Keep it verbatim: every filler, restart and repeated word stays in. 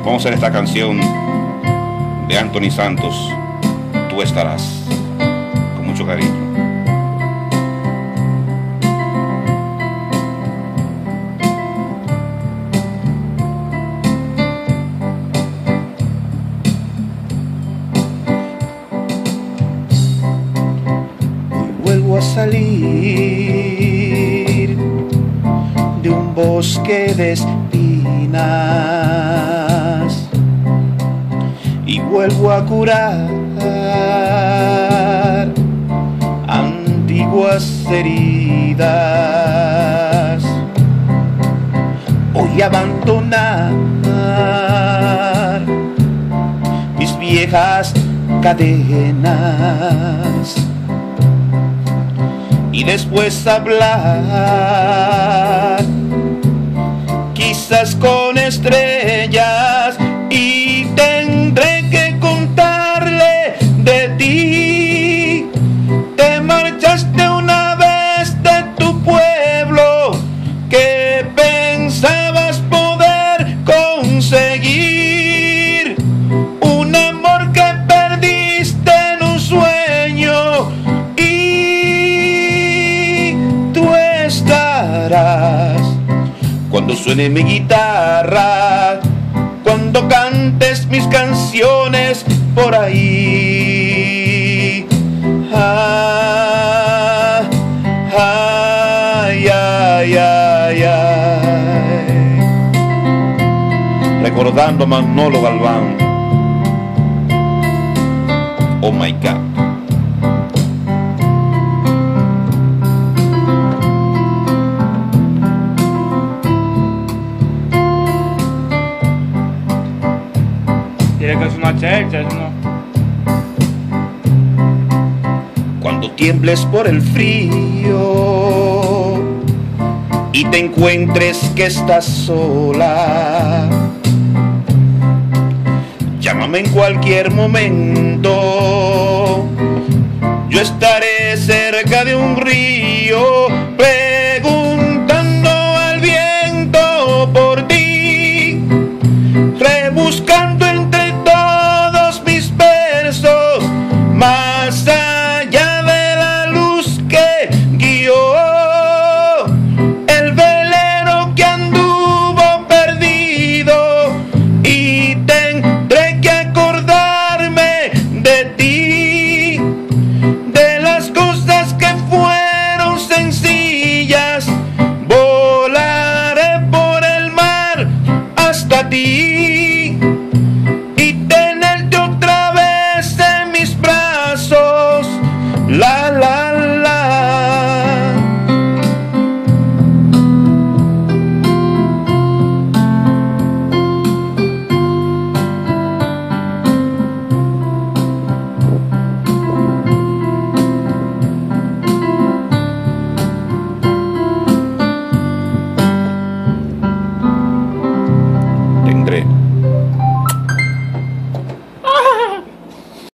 Vamos a hacer esta canción de Anthony Santos, Tú estarás, con mucho cariño. Vuelvo a salir de un bosque de espinas y vuelvo a curar antiguas heridas. Voy a abandonar mis viejas cadenas y después hablar, quizás con estrellas, y tendré que contarle de ti. Te marchaste una vez de tu pueblo que pensabas poder conseguir, un amor que perdiste en un sueño, y tú estarás cuando suene mi guitarra, cuando cantes mis canciones por ahí. Ah, ay, ay, ay, ay. Recordando a Manolo Galván. Oh my God. Tiene que ser una chercha, ¿no? Cuando tiembles por el frío y te encuentres que estás sola, llámame en cualquier momento. Yo estaré cerca de un río preguntando al viento por ti, rebuscando entre todos mis versos más allá de la luz que guió el velero que anduvo perdido, y tendré que acordarme de ti, de las cosas que fueron sencillas. Volaré por el mar hasta ti.